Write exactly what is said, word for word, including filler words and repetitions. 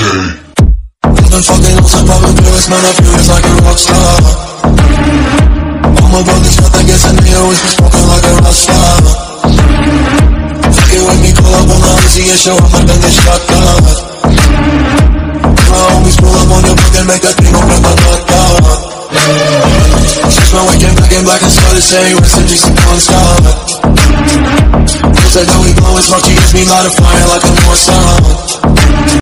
I've been fucking on some public viewers, man, I feel it's like a rock star. All my brothers got that gas and they always be smoking like a rock star. Fuck it with me, call up on the Uzi and show up like a shot dog. My homies pull up on your block and make that thing open my door. Since my way came back in black and started saying rest in peace and non-stop. Said that we blowin' smoke, she gives me light a fire like a North Star.